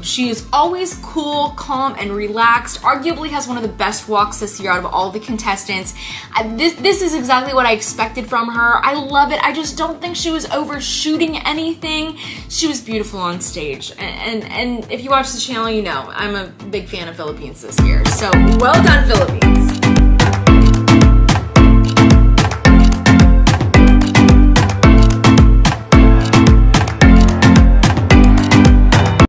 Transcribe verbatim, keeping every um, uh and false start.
She is always cool, calm, and relaxed. Arguably has one of the best walks this year out of all the contestants. I, this, this is exactly what I expected from her. I love it. I just don't think she was overshooting anything. She was beautiful on stage. And, and, and if you watch the channel, you know I'm a big fan of Philippines this year. So well done, Philippines.